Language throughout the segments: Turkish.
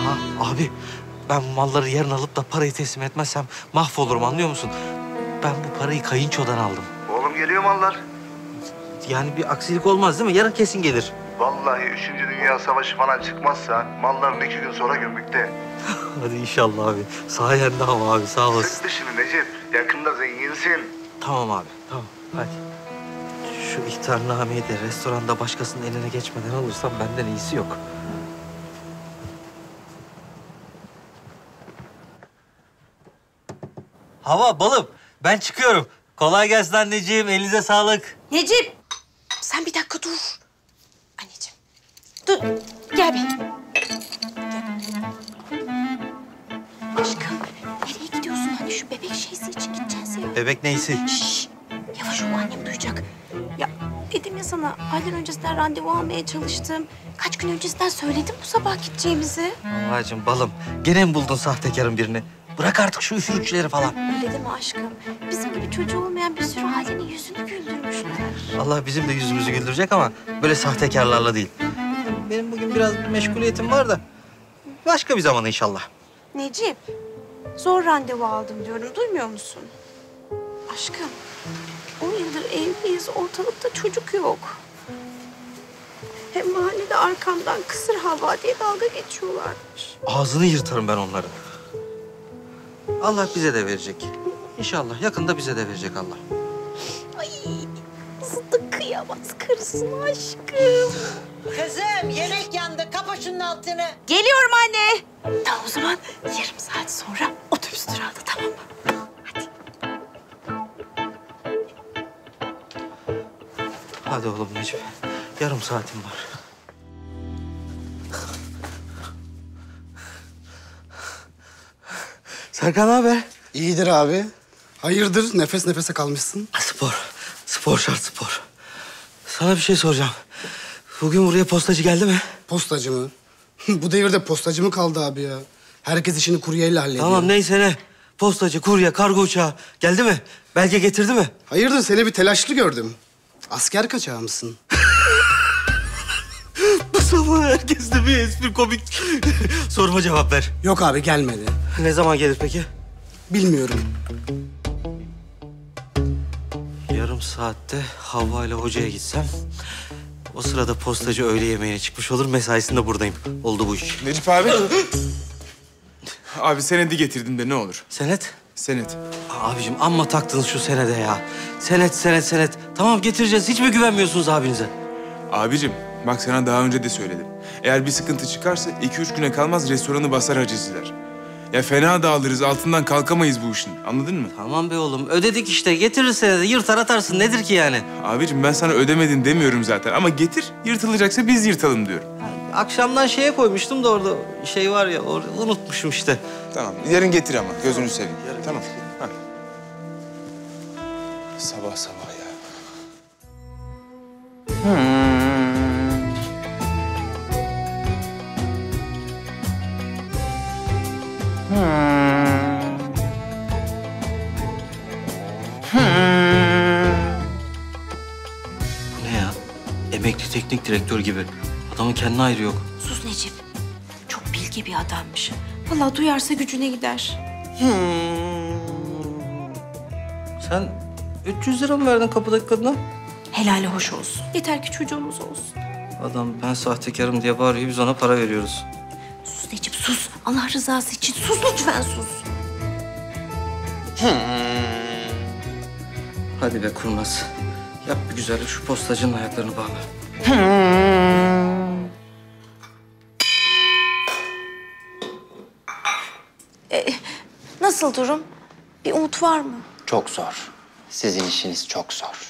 Abi ben bu malları yarın alıp da parayı teslim etmezsem mahvolurum, anlıyor musun? Ben bu parayı kayınçodan aldım. Oğlum geliyor mallar. Yani bir aksilik olmaz değil mi? Yarın kesin gelir. Vallahi 3. Dünya Savaşı falan çıkmazsa malların 2 gün sonra gümrükte. Hadi inşallah abi. Sayende ama abi, sağ olasın. Sık dişini Necip. Yakında zenginsin. Tamam abi, tamam. Hadi. Şu ihtarnameyi de restoranda başkasının eline geçmeden alırsam benden iyisi yok. Hava, balım. Ben çıkıyorum. Kolay gelsin anneciğim. Elinize sağlık. Necip, sen bir dakika dur. Anneciğim, dur. Gel bir. Gel. Aşkım, nereye gidiyorsun? Hani şu bebek şeysi için gideceğiz ya. Bebek neysi? Şşş, yavaş ol, annem duyacak. Ya dedim ya sana, aylar öncesinden randevu almaya çalıştım. Kaç gün öncesinden söyledim bu sabah gideceğimizi. Havacığım, balım. Gene mi buldun sahtekarın birini? Bırak artık şu üfürükçüleri falan. Öyle deme aşkım. Bizim gibi çocuğu olmayan bir sürü ailenin yüzünü güldürmüşler. Allah bizim de yüzümüzü güldürecek ama böyle sahtekarlarla değil. Benim bugün biraz meşguliyetim var da başka bir zaman inşallah. Necip, zor randevu aldım diyorum. Duymuyor musun? Aşkım, 10 yıldır evliyiz. Ortalıkta çocuk yok. Hem mahallede arkamdan kısır hava diye dalga geçiyorlarmış. Ağzını yırtarım ben onları. Allah bize de verecek. İnşallah yakında bize de verecek Allah. Ay, nasıl da kıyamaz karısına aşkım. Kızım yemek yandı. Kapa şunun altını. Geliyorum anne. Tamam o zaman yarım saat sonra otobüs durağında, tamam mı? Hadi. Hadi oğlum Necip. Yarım saatim var. Serkan, ne haber? İyidir abi. Hayırdır? Nefes nefese kalmışsın. Spor. Spor şart, spor. Sana bir şey soracağım. Bugün buraya postacı geldi mi? Postacı mı? Bu devirde postacı mı kaldı abi ya? Herkes işini kuryeyle hallediyor. Tamam, neyse ne. Postacı, kurye, kargo uçağı geldi mi? Belge getirdi mi? Hayırdır? Seni bir telaşlı gördüm. Asker kaçağı mısın? Bu sabah herkeste bir espri, komik. Soruma cevap ver. Yok abi, gelmedi. Ne zaman gelir peki? Bilmiyorum. Yarım saatte Havva ile hocaya gitsem... o sırada postacı öğle yemeğine çıkmış olur, mesaisinde buradayım. Oldu bu iş. Necip abi. Abi senedi getirdim de ne olur. Senet? Senet. Abicim amma taktınız şu senede ya. Senet, senet, senet. Tamam getireceğiz. Hiç mi güvenmiyorsunuz abinize? Abicim bak sana daha önce de söyledim. Eğer bir sıkıntı çıkarsa 2-3 güne kalmaz restoranı basar hacizler. Ya fena dağılırız, altından kalkamayız bu işin. Anladın mı? Tamam be oğlum. Ödedik işte. Getirir senede. Yırtar atarsın. Nedir ki yani? Abicim ben sana ödemedin demiyorum zaten. Ama getir, yırtılacaksa biz yırtalım diyorum. Akşamdan şeye koymuştum da orada şey var ya, unutmuşum işte. Tamam, yarın getir ama. Gözünü seveyim. Tamam. Ha. Sabah sabah ya. Bu ne ya? Emekli teknik direktör gibi. Adamın kendine ayrı yok. Sus Necip. Çok bilge bir adammış. Vallahi duyarsa gücüne gider. Sen 300 lira mı verdin kapıdaki kadına? Helali hoş olsun. Yeter ki çocuğumuz olsun. Adam ben sahtekarım diye bağırıyor, biz ona para veriyoruz. Sus Necip sus. Allah rızası için sus lütfen sus. Hadi be kurnaz. Yap bir güzellik, şu postacının ayaklarını bağla. Nasıl durum? Bir umut var mı? Çok zor. Sizin işiniz çok zor.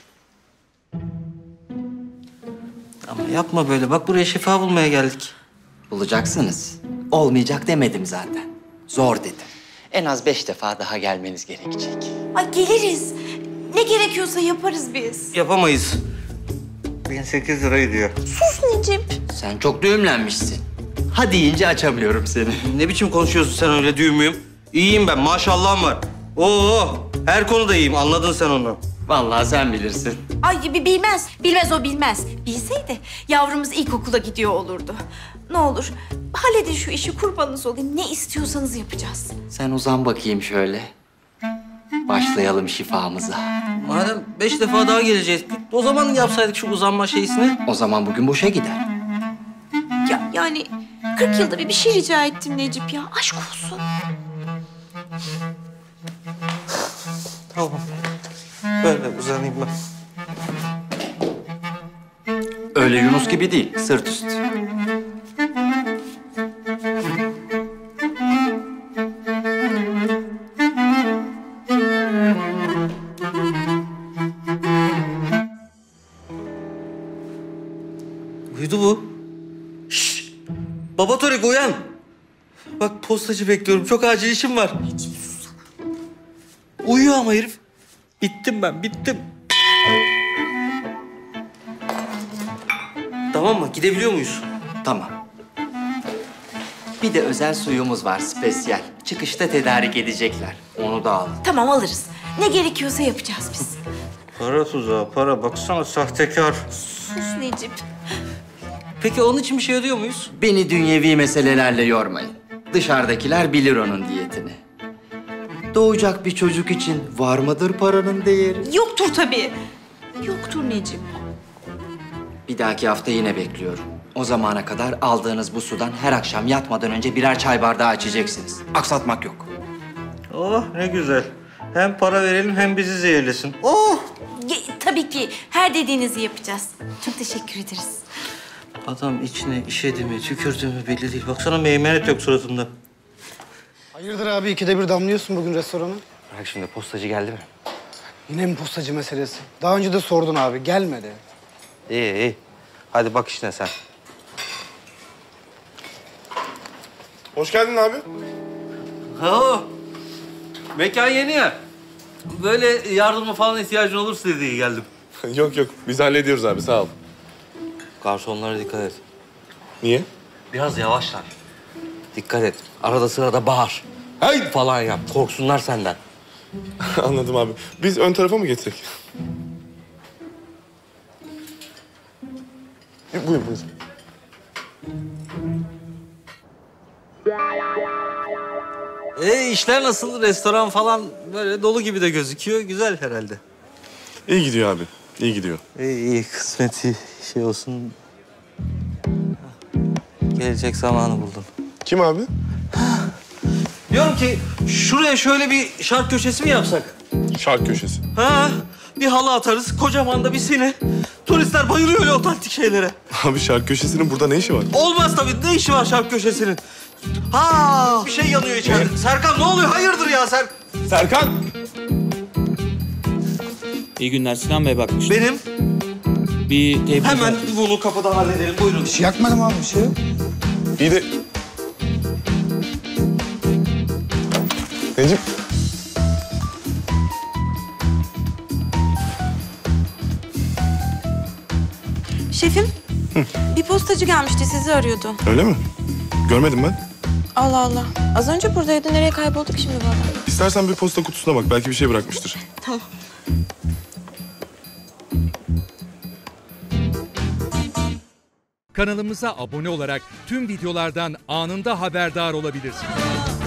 Ama yapma böyle. Bak buraya şifa bulmaya geldik. Bulacaksınız. Olmayacak demedim zaten. Zor dedim. En az 5 defa daha gelmeniz gerekecek. Ay geliriz. Ne gerekiyorsa yaparız biz. Yapamayız. 1008 lira diyor. Sus Necip. Sen çok düğümlenmişsin. Ha deyince açamıyorum seni. Ne biçim konuşuyorsun sen öyle, düğün müyüm? İyiyim ben, maşallahım var. Oo, her konuda iyiyim, anladın sen onu. Vallahi sen bilirsin. Ay bilmez. Bilmez o bilmez. Bilseydi yavrumuz ilkokula gidiyor olurdu. Ne olur halledin şu işi, kurbanınız olayım. Ne istiyorsanız yapacağız. Sen uzan bakayım şöyle. Başlayalım şifamıza. Madem 5 defa daha geleceğiz, o zaman yapsaydık şu uzanma şeysini. O zaman bugün boşa gider. Ya yani 40 yılda bir şey rica ettim Necip ya. Aşk olsun. Tamam. Böyle uzanayım ben. Öyle Yunus gibi değil, sırt üstü. Uyudu bu. Şşş! Baba Torik uyan. Bak postacı bekliyorum. Çok acil işim var. Uyuyor ama herif. Bittim ben, bittim. Tamam mı? Gidebiliyor muyuz? Tamam. Bir de özel suyumuz var, spesyal. Çıkışta tedarik edecekler. Onu da al. Tamam alırız. Ne gerekiyorsa yapacağız biz. Para tuzağı, para. Baksana sahtekar. Sus Necip. Peki onun için bir şey ödüyor muyuz? Beni dünyevi meselelerle yormayın. Dışarıdakiler bilir onun diyetini. Doğacak bir çocuk için var mıdır paranın değeri? Yoktur tabii. Yoktur Necip. Bir dahaki hafta yine bekliyorum. O zamana kadar aldığınız bu sudan her akşam yatmadan önce birer çay bardağı içeceksiniz. Aksatmak yok. Oh ne güzel. Hem para verelim hem bizi zehirlesin. Oh! Tabii ki her dediğinizi yapacağız. Çok teşekkür ederiz. Adam içine işedi mi, tükürdü mü belli değil. Baksana meymenet yok suratında. Hayırdır abi, ikide bir damlıyorsun bugün restorana? Bırak şimdi, postacı geldi mi? Yine mi postacı meselesi? Daha önce de sordun abi, gelmedi. İyi iyi. Hadi bak işine sen. Hoş geldin abi. Ha, mekan yeni ya. Böyle yardıma falan ihtiyacın olursa diye geldim. Yok yok, biz hallediyoruz abi, sağ ol. Garsonlara dikkat et. Niye? Biraz yavaşlar. Dikkat et. Arada sırada bağır. Hey! Falan yap. Korksunlar senden. Anladım abi. Biz ön tarafa mı geçsek? Buyur buyur. İşler nasıl? Restoran falan böyle dolu gibi de gözüküyor. Güzel herhalde. İyi gidiyor abi, iyi gidiyor. İyi kısmeti şey olsun. Gelecek zamanı buldum. Kim abi? Diyorum ki şuraya şöyle bir şark köşesi mi yapsak? Şark köşesi. Ha, bir halı atarız, kocaman da bir sine. Turistler bayılıyor öyle otantik şeylere. Abi şark köşesinin burada ne işi var? Olmaz tabii. Ne işi var şark köşesinin? Ha, bir şey yanıyor içeride. Serkan ne oluyor? Hayırdır ya sen? Serkan! İyi günler. Sinan Bey bakmış. Benim. Bir tebrik Hemen bunu kapıdan halledelim. Buyurun. Bir şey yakmadım abi, bir şey yok. İyi de... Necip, Şefim, bir postacı gelmişti, sizi arıyordu. öyle mi? Görmedim ben. Allah Allah. Az önce buradaydı, nereye kaybolduk şimdi bu adam? İstersen bir posta kutusuna bak, belki bir şey bırakmıştır. Tamam. Kanalımıza abone olarak tüm videolardan anında haberdar olabilirsiniz.